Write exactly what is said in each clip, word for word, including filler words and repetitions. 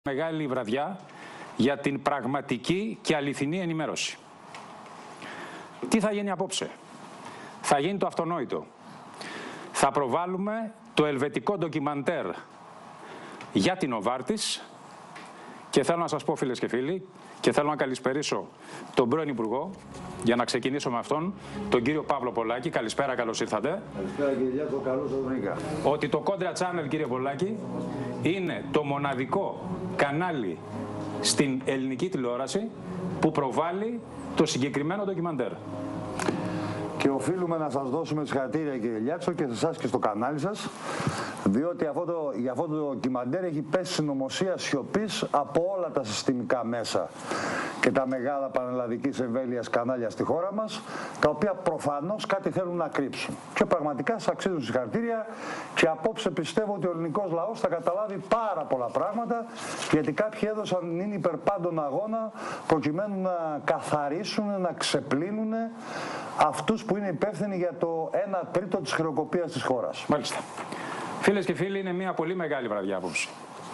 Μεγάλη βραδιά για την πραγματική και αληθινή ενημέρωση. Τι θα γίνει απόψε? Θα γίνει το αυτονόητο. Θα προβάλλουμε το ελβετικό ντοκιμαντέρ για την Νοβάρτις και θέλω να σας πω, φίλες και φίλοι, και θέλω να καλησπερίσω τον πρώην Υπουργό, για να ξεκινήσω με αυτόν, τον κύριο Παύλο Πολάκη. Καλησπέρα, καλώς ήρθατε. Καλησπέρα κύριε Λιάκο, καλώς σας βρήκα. Ότι το Κόντρα Channel, κύριε Πολάκη, είναι το μοναδικό κανάλι στην ελληνική τηλεόραση που προβάλλει το συγκεκριμένο ντοκιμαντέρ. Και οφείλουμε να σας δώσουμε συγχαρητήρια, κύριε Λιάξο, και σε εσάς και στο κανάλι σας, διότι αυτό το, για αυτό το ντοκιμαντέρ έχει πέσει συνωμοσία σιωπής από όλα τα συστημικά μέσα και τα μεγάλα πανελλαδικής εμβέλειας κανάλια στη χώρα μας, τα οποία προφανώς κάτι θέλουν να κρύψουν. Και πραγματικά σας αξίζουν συγχαρητήρια και απόψε πιστεύω ότι ο ελληνικός λαός θα καταλάβει πάρα πολλά πράγματα, γιατί κάποιοι έδωσαν είναι υπερπάντων αγώνα προκειμένου να καθαρίσουν, να ξεπλύνουν αυτούς που είναι υπεύθυνοι για το ένα τρίτο της χρεοκοπίας της χώρας. Μάλιστα. Φίλες και φίλοι, είναι μια πολύ μεγάλη βραδιά απόψε.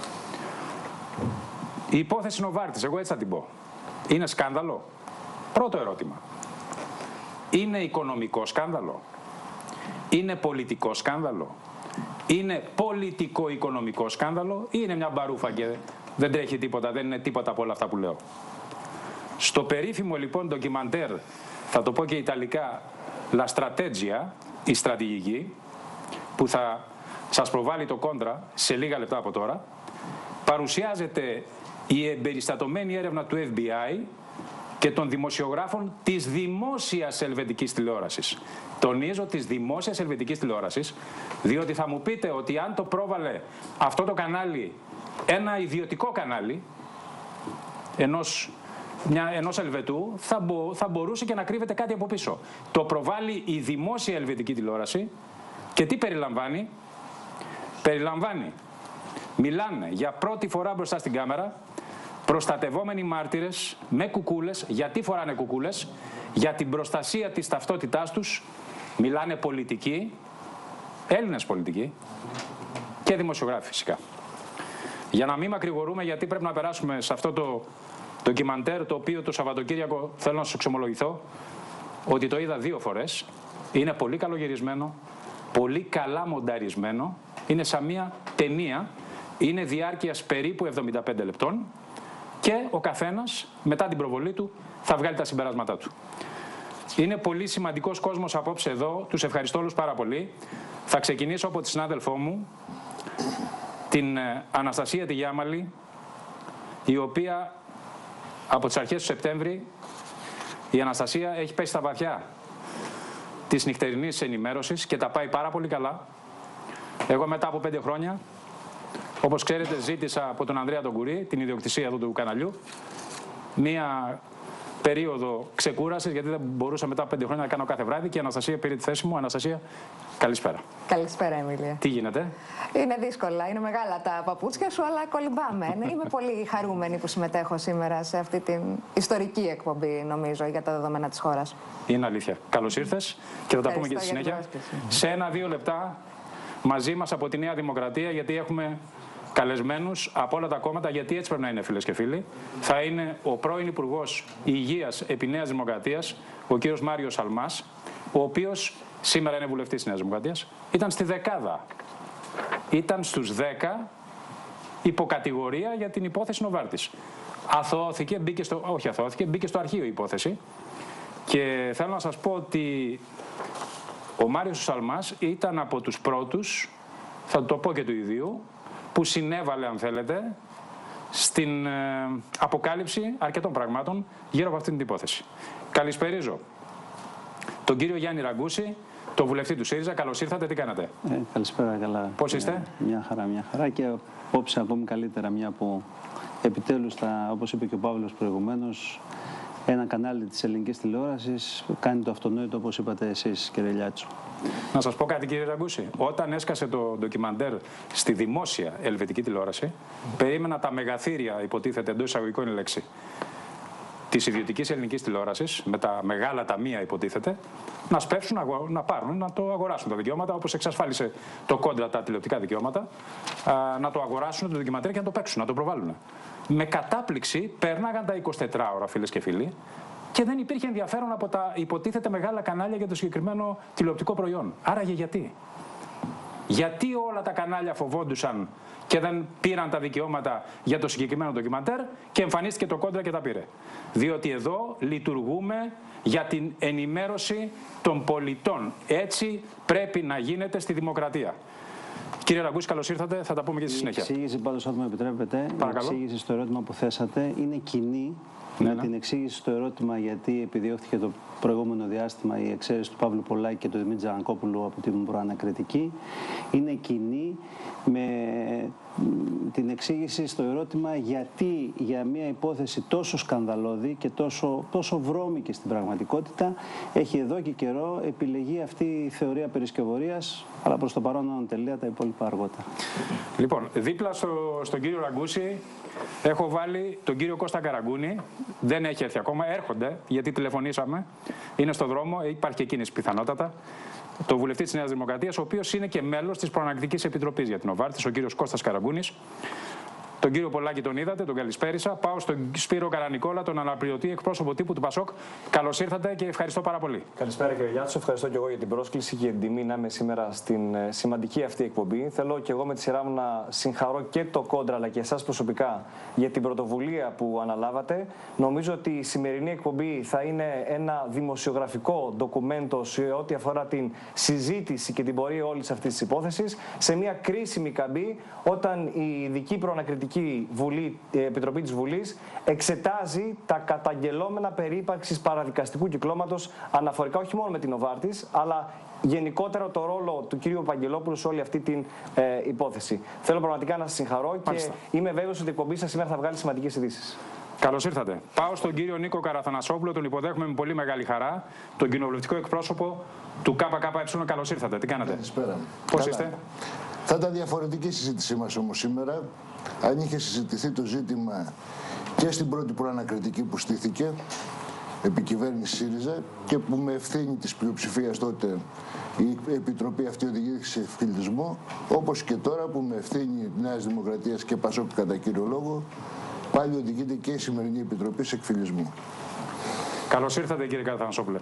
Η υπόθεση Νοβάρτις, εγώ έτσι θα την πω, είναι σκάνδαλο? Πρώτο ερώτημα. Είναι οικονομικό σκάνδαλο? Είναι πολιτικό σκάνδαλο? Είναι πολιτικό-οικονομικό σκάνδαλο? Ή είναι μια μπαρούφα και δεν τρέχει τίποτα, δεν είναι τίποτα από όλα αυτά που λέω? Στο περίφημο λοιπόν ντοκιμαντέρ, θα το πω και ιταλικά, La Strategia, η στρατηγική, που θα σας προβάλλει το Κόντρα σε λίγα λεπτά από τώρα, παρουσιάζεται η εμπεριστατωμένη έρευνα του Εφ Μπι Άι και των δημοσιογράφων της δημόσιας ελβετικής τηλεόρασης. Τονίζω της δημόσιας ελβετικής τηλεόρασης, διότι θα μου πείτε ότι αν το πρόβαλε αυτό το κανάλι ένα ιδιωτικό κανάλι ενός, μια, ενός Ελβετού, θα, μπο, θα μπορούσε και να κρύβεται κάτι από πίσω. Το προβάλλει η δημόσια ελβετική τηλεόραση και τι περιλαμβάνει? Περιλαμβάνει, μιλάνε για πρώτη φορά μπροστά στην κάμερα προστατευόμενοι μάρτυρες με κουκούλες. Γιατί φοράνε κουκούλες? Για την προστασία της ταυτότητάς τους. Μιλάνε πολιτικοί, Έλληνες πολιτικοί και δημοσιογράφοι φυσικά. Για να μην μακρηγορούμε, γιατί πρέπει να περάσουμε σε αυτό το ντοκιμαντέρ, το οποίο το Σαββατοκύριακο θέλω να σας εξομολογηθώ ότι το είδα δύο φορές. Είναι πολύ καλογυρισμένο, πολύ καλά μονταρισμένο. Είναι σαν μια ταινία, είναι διάρκειας περίπου εβδομήντα πέντε λεπτών και ο καθένας μετά την προβολή του θα βγάλει τα συμπεράσματά του. Είναι πολύ σημαντικός κόσμος απόψε εδώ, τους ευχαριστώ όλους πάρα πολύ. Θα ξεκινήσω από τη συνάδελφό μου, την Αναστασία τη Γιάμαλη, η οποία από τις αρχές του Σεπτέμβρη, η Αναστασία έχει πέσει στα βαθιά της νυχτερινής ενημέρωσης και τα πάει πάρα πολύ καλά. Εγώ μετά από πέντε χρόνια, όπως ξέρετε, ζήτησα από τον Ανδρέα τον Κουρί, την ιδιοκτησία εδώ του καναλιού, μία περίοδο ξεκούρασης, γιατί δεν μπορούσα μετά από πέντε χρόνια να κάνω κάθε βράδυ, και η Αναστασία πήρε τη θέση μου. Αναστασία, καλησπέρα. Καλησπέρα, Εμίλια. Τι γίνεται? Είναι δύσκολα, είναι μεγάλα τα παπούτσια σου, αλλά κολυμπάμε. Είμαι πολύ χαρούμενη που συμμετέχω σήμερα σε αυτή την ιστορική εκπομπή, νομίζω, για τα δεδομένα της χώρας. Είναι αλήθεια. Καλώς ήρθες και θα τα πούμε και στη συνέχεια. Σε ένα-δύο λεπτά μαζί μας από τη Νέα Δημοκρατία, γιατί έχουμε καλεσμένους από όλα τα κόμματα, γιατί έτσι πρέπει να είναι, φίλες και φίλοι. Θα είναι ο πρώην Υπουργός Υγείας επί Νέας Δημοκρατίας, ο κύριος Μάριος Σαλμάς, ο οποίος σήμερα είναι βουλευτής της Νέας Δημοκρατίας. Ήταν στη δεκάδα. Ήταν στους δέκα υποκατηγορία για την υπόθεση Νοβάρτις. Αθωώθηκε, μπήκε στο, όχι αθωώθηκε, μπήκε στο αρχείο η υπόθεση. Και θέλω να σας πω ότι ο Μάριος Σαλμάς ήταν από τους πρώτους, θα το πω και του ιδίου, που συνέβαλε, αν θέλετε, στην ε, αποκάλυψη αρκετών πραγμάτων γύρω από αυτήν την υπόθεση. Καλησπερίζω τον κύριο Γιάννη Ραγκούση, το βουλευτή του ΣΥΡΙΖΑ. Καλώς ήρθατε, τι κάνατε? Ε, καλησπέρα, καλά. Πώς είστε? Ε, μια χαρά, μια χαρά, και απόψε ακόμη καλύτερα, μια που επιτέλους, τα, όπως είπε και ο Παύλος προηγουμένως, ένα κανάλι της ελληνικής τηλεόρασης κάνει το αυτονόητο, όπως είπατε εσείς, κύριε Λιάτσο. Να σας πω κάτι, κύριε Ραγκούση. Όταν έσκασε το ντοκιμαντέρ στη δημόσια ελβετική τηλεόραση, mm. περίμενα τα μεγαθύρια, υποτίθεται, εντός εισαγωγικών η λέξη, της ιδιωτικής ελληνικής τηλεόρασης, με τα μεγάλα ταμεία υποτίθεται, να σπεύσουν, να πάρουν, να το αγοράσουν τα δικαιώματα, όπως εξασφάλισε το Κόντρα τα τηλεοπτικά δικαιώματα, να το αγοράσουν το ντοκιμαντέρ και να το παίξουν, να το προβάλλουν. Με κατάπληξη πέρναγαν τα εικοσιτέσσερα ώρα, φίλες και φίλοι, και δεν υπήρχε ενδιαφέρον από τα υποτίθεται μεγάλα κανάλια για το συγκεκριμένο τηλεοπτικό προϊόν. Άραγε γιατί. Γιατί όλα τα κανάλια φοβόντουσαν και δεν πήραν τα δικαιώματα για το συγκεκριμένο ντοκιμαντέρ και εμφανίστηκε το Κόντρα και τα πήρε. Διότι εδώ λειτουργούμε για την ενημέρωση των πολιτών. Έτσι πρέπει να γίνεται στη δημοκρατία. Κύριε Ραγκούση, καλώς ήρθατε. Θα τα πούμε και στη συνέχεια. Η εξήγηση, πάντως, αν μου επιτρέπετε, Παρακαλώ. η εξήγηση στο ερώτημα που θέσατε είναι κοινή Ναι, με ναι. την εξήγηση στο ερώτημα γιατί επιδιώχθηκε το προηγούμενο διάστημα η εξαίρεση του Παύλου Πολάκη και του Δημήτρη Τζανακόπουλου από την προανακριτική. Είναι κοινή με την εξήγηση στο ερώτημα γιατί για μια υπόθεση τόσο σκανδαλώδη και τόσο, τόσο βρώμικη στην πραγματικότητα έχει εδώ και καιρό επιλεγεί αυτή η θεωρία περισκευωρίας, αλλά προς το παρόν ανατελεία, τα υπόλοιπα αργότερα. Λοιπόν, δίπλα στο, στον κύριο Ραγκούση έχω βάλει τον κύριο Κώστα Καραγκούνη. Δεν έχει έρθει ακόμα, έρχονται γιατί τηλεφωνήσαμε. Είναι στο δρόμο, υπάρχει και εκείνης πιθανότατα. Το βουλευτή της Νέας Δημοκρατίας, ο οποίος είναι και μέλος της Προανακτικής Επιτροπής για την Νοβάρτις, ο κύριος Κώστας Καραγκούνης. Τον κύριο Πολάκη τον είδατε, τον καλησπέρισα. Πάω στον Σπύρο Καρανικόλα, τον αναπληρωτή εκπρόσωπο τύπου του Πασόκ. Καλώς ήρθατε και ευχαριστώ πάρα πολύ. Καλησπέρα κύριε Γιάτσο, ευχαριστώ και εγώ για την πρόσκληση και την τιμή να είμαι σήμερα στην σημαντική αυτή εκπομπή. Θέλω και εγώ με τη σειρά μου να συγχαρώ και το Κόντρα αλλά και εσάς προσωπικά για την πρωτοβουλία που αναλάβατε. Νομίζω ότι η σημερινή εκπομπή θα είναι ένα δημοσιογραφικό ντοκουμέντο σε ό,τι αφορά την συζήτηση και την πορεία όλης αυτής της υπόθεσης σε μια κρίσιμη καμπή όταν η ειδική προανακριτική Βουλή, Επιτροπή της Βουλής εξετάζει τα καταγγελόμενα περί ύπαρξης παραδικαστικού κυκλώματος αναφορικά όχι μόνο με την Νοβάρτις, αλλά γενικότερα το ρόλο του κυρίου Παγγελόπουλου σε όλη αυτή την ε, υπόθεση. Θέλω πραγματικά να σας συγχαρώ Μάλιστα. Και είμαι βέβαιος ότι η εκπομπή σας σήμερα θα βγάλει σημαντικές ειδήσεις. Καλώς ήρθατε. Πάω στον κύριο Νίκο Καραθανασόπουλο, τον υποδέχομαι με πολύ μεγάλη χαρά, τον κοινοβουλευτικό εκπρόσωπο του ΚΚΕ. Καλώς ήρθατε. Τι κάνετε? Καλησπέρα. Πώς Καλά. είστε? Θα ήταν διαφορετική η συζήτησή μας όμως σήμερα, αν είχε συζητηθεί το ζήτημα και στην πρώτη προανακριτική που στήθηκε, επί κυβέρνηση ΣΥΡΙΖΑ, και που με ευθύνη της πλειοψηφίας τότε η Επιτροπή αυτή οδηγήθηκε σε ευκολισμό, όπως και τώρα που με ευθύνη Νέας Δημοκρατίας και Πασόκ κατά κύριο λόγο, πάλι οδηγείται και η σημερινή Επιτροπή σε εκφυλισμό. Καλώς ήρθατε κύριε Καραθανασόπουλε.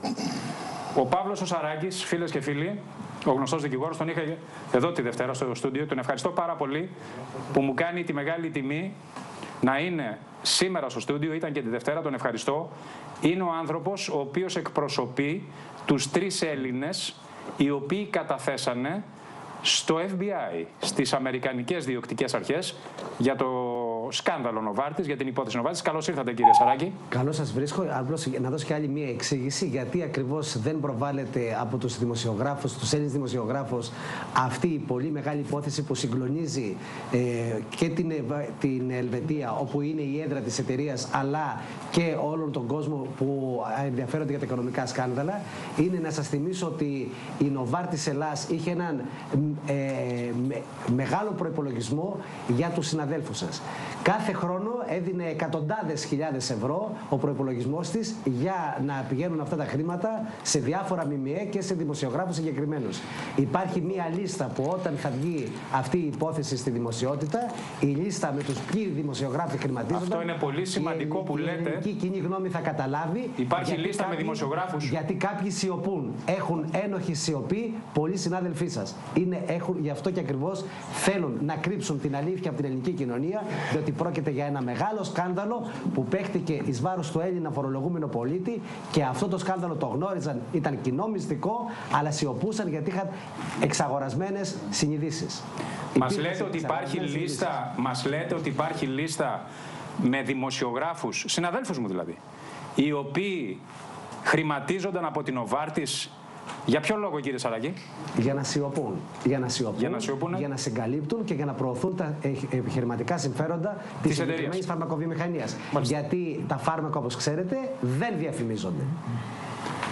Ο Παύλος ο Σαράκης, φίλες και φίλοι, ο γνωστός δικηγόρος, τον είχα εδώ τη Δευτέρα στο στούντιο. Τον ευχαριστώ πάρα πολύ που μου κάνει τη μεγάλη τιμή να είναι σήμερα στο στούντιο. Ήταν και τη Δευτέρα, τον ευχαριστώ. Είναι ο άνθρωπος ο οποίος εκπροσωπεί τους τρεις Έλληνες οι οποίοι καταθέσανε στο Εφ Μπι Άι, στις Αμερικανικές Διοκτικές Αρχές, για το σκάνδαλο Νοβάρτις, για την υπόθεση Νοβάρτις. Καλώς ήρθατε κύριε Σαράκη. Καλώς σας βρίσκω. Απλώς να δώσω και άλλη μία εξήγηση γιατί ακριβώς δεν προβάλλεται από τους δημοσιογράφους, τους Έλληνες δημοσιογράφους, αυτή η πολύ μεγάλη υπόθεση που συγκλονίζει ε, και την, την Ελβετία, όπου είναι η έδρα της εταιρείας, αλλά και όλον τον κόσμο που ενδιαφέρονται για τα οικονομικά σκάνδαλα. Είναι να σας θυμίσω ότι η Νοβάρτις Ελλάς είχε έναν ε, με, μεγάλο προϋπολογισμό για τους συναδέλφους σας. Κάθε χρόνο έδινε εκατοντάδες χιλιάδες ευρώ ο προϋπολογισμός της για να πηγαίνουν αυτά τα χρήματα σε διάφορα ΜΜΕ και σε δημοσιογράφους συγκεκριμένους. Υπάρχει μία λίστα που όταν θα βγει αυτή η υπόθεση στη δημοσιότητα, η λίστα με τους ποιοι δημοσιογράφοι χρηματίζονται. Αυτό είναι πολύ σημαντικό που λέτε. Η ελληνική κοινή γνώμη θα καταλάβει. Υπάρχει λίστα κάποιοι, με δημοσιογράφους. Γιατί κάποιοι σιωπούν. Έχουν ένοχη σιωπή πολλοί συνάδελφοί σας. Είναι, έχουν, γι' αυτό και ακριβώς θέλουν να κρύψουν την αλήθεια από την ελληνική κοινωνία, διότι πρόκειται για ένα μεγάλο σκάνδαλο που παίχτηκε εις βάρος του Έλληνα φορολογούμενο πολίτη και αυτό το σκάνδαλο το γνώριζαν, ήταν κοινό μυστικό, αλλά σιωπούσαν γιατί είχαν εξαγορασμένες συνειδήσεις. Μας λέτε ότι υπάρχει λίστα, μας λέτε ότι υπάρχει λίστα με δημοσιογράφους, συναδέλφους μου δηλαδή, οι οποίοι χρηματίζονταν από την Νοβάρτις. Για ποιο λόγο, κύριε Σαράκη? Για να σιωπούν. Για να σιωπούν, για να, σιωπούν, για να συγκαλύπτουν και για να προωθούν τα επιχειρηματικά συμφέροντα της συγκεκριμένης φαρμακοβιομηχανίας. Γιατί τα φάρμακα, όπως ξέρετε, δεν διαφημίζονται.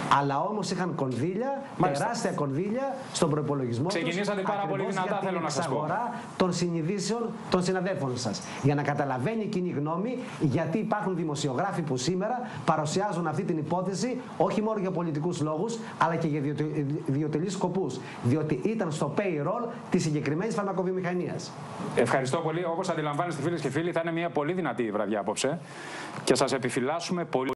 Αλλά όμως είχαν κονδύλια, Μάλιστα. τεράστια κονδύλια στον προϋπολογισμό τους. Ξεκινήσατε πάρα πολύ δυνατά, θέλω να σας πω. Αγορά των συνειδήσεων των συναδέλφων σας. Για να καταλαβαίνει η κοινή γνώμη γιατί υπάρχουν δημοσιογράφοι που σήμερα παρουσιάζουν αυτή την υπόθεση όχι μόνο για πολιτικούς λόγους, αλλά και για ιδιωτελείς σκοπούς. Διότι ήταν στο payroll της συγκεκριμένης φαρμακοβιομηχανίας. Ευχαριστώ πολύ. Όπως αντιλαμβάνεστε, φίλες και φίλοι, θα είναι μια πολύ δυνατή βραδιά απόψε και σας επιφυλάσσουμε πολύ.